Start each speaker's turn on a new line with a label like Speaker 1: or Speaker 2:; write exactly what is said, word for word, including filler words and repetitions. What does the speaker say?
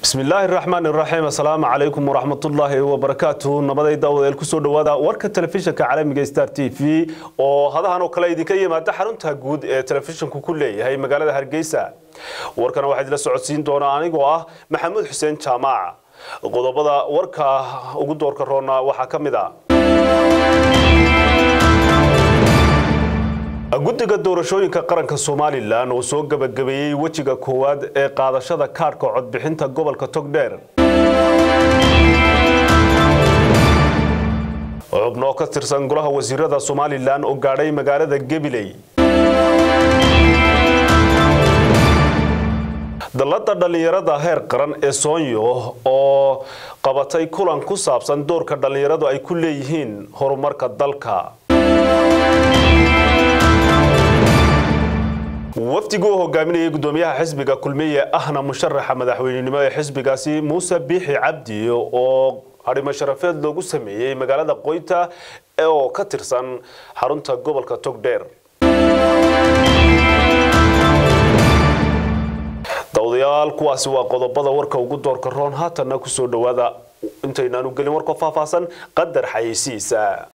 Speaker 1: بسم الله الرحمن الرحيم. السلام عليكم ورحمة الله وبركاته. نبدأ دعوة الكسور دوادا ورك التلفزيون كعالم ستار تي في وهذا هنو كلا يدكي ما تحرون تجود التلفزيون ككله هاي مقالة هرجيسة وركنا واحد للسعوديين دونا أنا جواه محمود حسين جماعة قضبضة وركا وجود ورك رونا وحكم ذا guddiga doorashooyinka qaranka Soomaaliland oo soo gabagabeyay wajiga koowaad ee qaadashada kaarka codbixinta gobolka Togdheer xubno ka tirsan golaha wasiirada Soomaaliland oo gaadhay magaalada Gabiley dalada dhalinyarada heer qaran ee Soonyo oo qabatay kulan ku saabsan doorka dhalinyaradu ay ku leeyihiin horumarka dalka wafdigu hogaaminayay gudoomiyaha xisbiga kulmiye ahna musharaxa madaxweynenimo ee xisbigaasi Muuse Biixi Cabdi oo arimo sharafeed loogu sameeyay magaalada Qoyta oo ka tirsan xarunta gobolka Togdheer dawdayaal kuwaasi waa qodobada warka ugu doorka roon haatana ku soo dhawaada intaynaan u galin warka faahfaahsan qadar xayeysiisa